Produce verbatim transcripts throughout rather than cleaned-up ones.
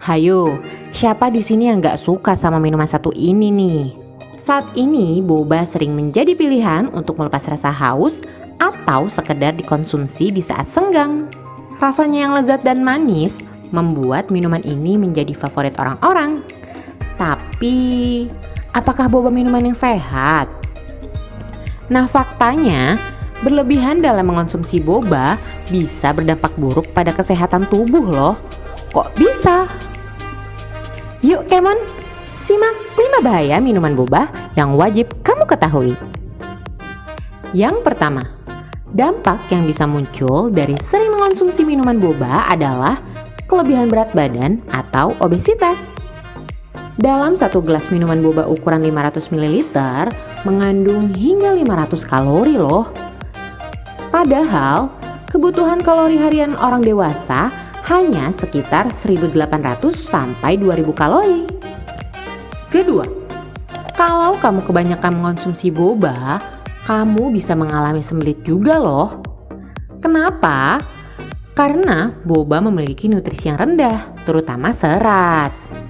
Hayo, siapa di sini yang gak suka sama minuman satu ini nih? Saat ini boba sering menjadi pilihan untuk melepas rasa haus atau sekedar dikonsumsi di saat senggang. Rasanya yang lezat dan manis membuat minuman ini menjadi favorit orang-orang. Tapi, apakah boba minuman yang sehat? Nah, faktanya berlebihan dalam mengonsumsi boba bisa berdampak buruk pada kesehatan tubuh loh. Kok bisa? Yuk Kemon, simak lima bahaya minuman boba yang wajib kamu ketahui. Yang pertama, dampak yang bisa muncul dari sering mengonsumsi minuman boba adalah kelebihan berat badan atau obesitas. Dalam satu gelas minuman boba ukuran lima ratus mililiter mengandung hingga lima ratus kalori loh. Padahal kebutuhan kalori harian orang dewasa hanya sekitar seribu delapan ratus sampai dua ribu kalori. Kedua, kalau kamu kebanyakan mengonsumsi boba, kamu bisa mengalami sembelit juga loh. Kenapa? Karena boba memiliki nutrisi yang rendah, terutama serat.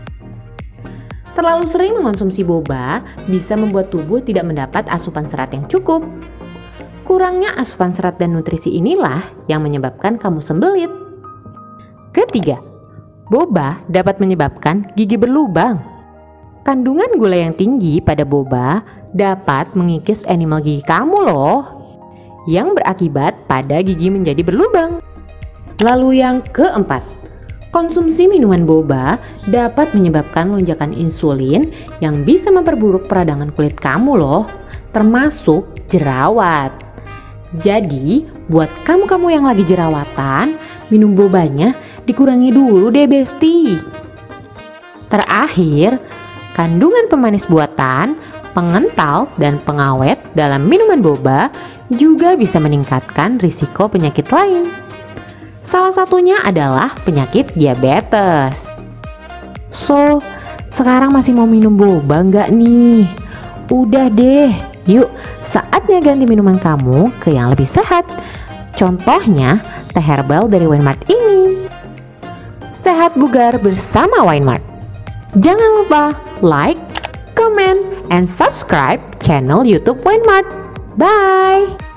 Terlalu sering mengonsumsi boba bisa membuat tubuh tidak mendapat asupan serat yang cukup. Kurangnya asupan serat dan nutrisi inilah yang menyebabkan kamu sembelit. Ketiga, boba dapat menyebabkan gigi berlubang. Kandungan gula yang tinggi pada boba dapat mengikis enamel gigi kamu loh, yang berakibat pada gigi menjadi berlubang. Lalu yang keempat, konsumsi minuman boba dapat menyebabkan lonjakan insulin yang bisa memperburuk peradangan kulit kamu loh, termasuk jerawat. Jadi, buat kamu-kamu yang lagi jerawatan, minum bobanya dikurangi dulu deh besti. Terakhir, kandungan pemanis buatan, pengental, dan pengawet dalam minuman boba juga bisa meningkatkan risiko penyakit lain. Salah satunya adalah penyakit diabetes. So, sekarang masih mau minum boba nggak nih? Udah deh, yuk saatnya ganti minuman kamu ke yang lebih sehat. Contohnya, teh herbal dari Winmart ini. Sehat bugar bersama Winmart. Jangan lupa like, comment, and subscribe channel YouTube Winmart. Bye!